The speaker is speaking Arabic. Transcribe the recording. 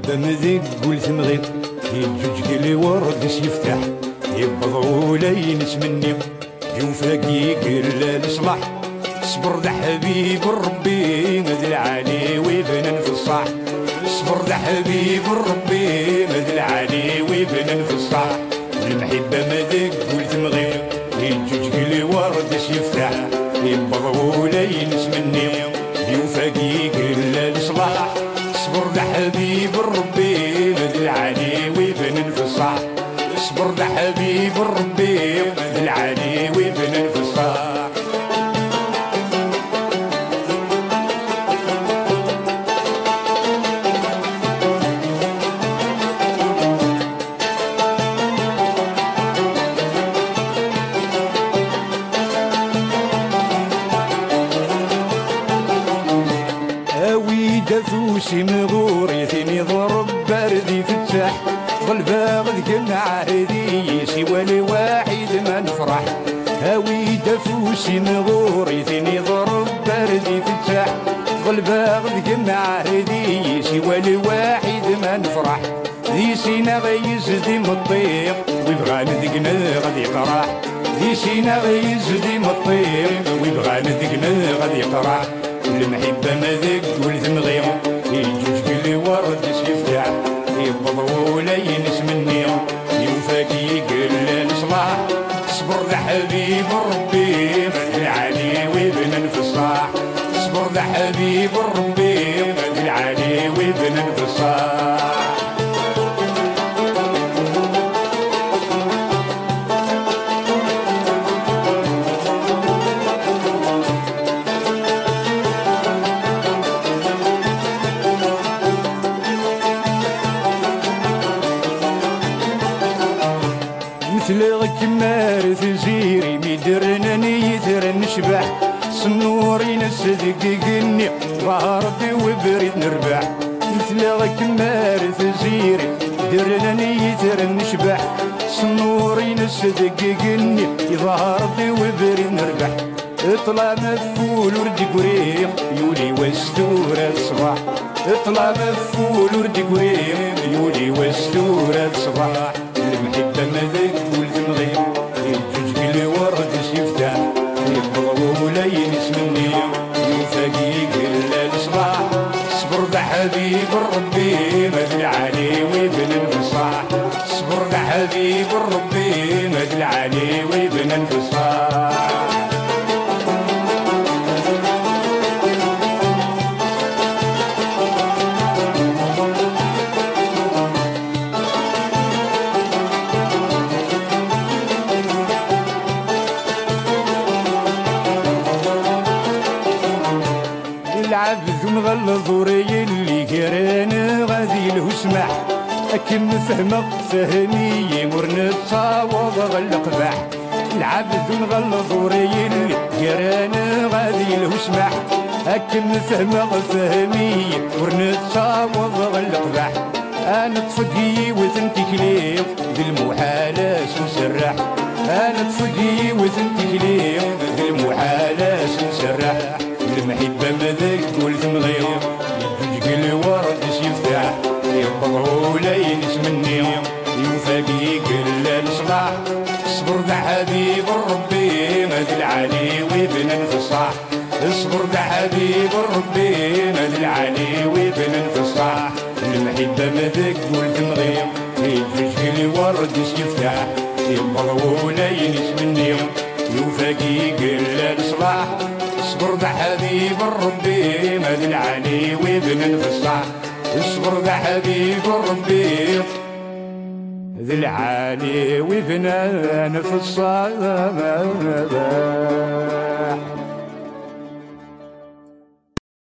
المحبة مذيك قلت مغيب يجوج قلي ورد يفتح يبضعوا لي نتمني جوفاكي قل الصلاح صبر ذا حبيب ربي مد العالي ويبنن في الصح صبر ذا حبيب ربي مد العالي ويبنن في الصح المحبة مذيك قلت مغيب يجوج قلي ورد يفتح يبضعوا لي نتمني جوفاكي قل الصلاح صبر ذا حبيب ربي مد العالي ويبنن في الصح صبر ذا حبيب ربي مد العالي ويبنن في الصح دفوسي مغوري ثاني ضرب باردي فتح ظل باغذ كنا عهدي سوى لواحد ما نفرح هاوي دفوسي مغوري ثاني ضرب باردي فتح ظل باغذ كنا عهدي سوى لواحد ما نفرح ذي سينا غيزدي مطيق ويبغى ندقنا غادي يقرح ذي سينا غيزدي مطيق ويبغى ندقنا غادي يقرح المحبة مذاك ولد مغيم يجوج قلي ورد يفتح يبضعوا لي نسمني يوفاكي قل الصلاح صبر ذا حبيب ربي مد العالي ويبنن في الصح صبر ذا حبيب ربي مد العالي ويبنن في الصح مثلك مارث زيري ميدرنا نيثر نشبح سنوري نسدققني ظهرتي وبريد نربح مثلك مارث زيري درنا نيثر نشبح سنوري نسدققني ظهرتي وبريد نربح اطلع مفول ورد قريق يولي وستورة الصباح اطلع مفول ورد قريق يولي وستورة الصباح المحبة مذاك ولد مغيب يجوج قلي ورد يفتح يبضعوا لي نسمني يوفاكي قل الصلاح صبر ذا حبيب ربي مد العالي ويبنن في الصح صبر ذا حبيب ربي مد العالي ويبنن في الصح العبد مغلظ وري اللي كران غادي له سمح أكن فهمك فهمي مرن تصاوض غلق باح العبد مغلظ وري اللي كران غادي له سمح أكن فهمك فهمي مرن تصاوض غلق باح أنا طفقي وثنتي كليم بالمحالة سنسرح أنا طفقي وثنتي كليم بالمحالة سنسرح المحبة مذاك ولد مغيب يجوج قلي ورد يفتح يبضعوا لي نسمني يوفاكي قل الصلاح صبر ذا حبيب ربي مد العالي ويبنن في الصح اصبر ذا حبيب ربي مد العالي ويبنن في الصح المحبة مذاك ولد مغيب يجوج قلي ورد يفتح يبضعوا لي نسمني يوفاكي قل الصلاح اصبر ذا حبيب ربي مد العالي ويبنن في الصح اصبر ذا حبيب ربي ذي العالي ويبنن في الصح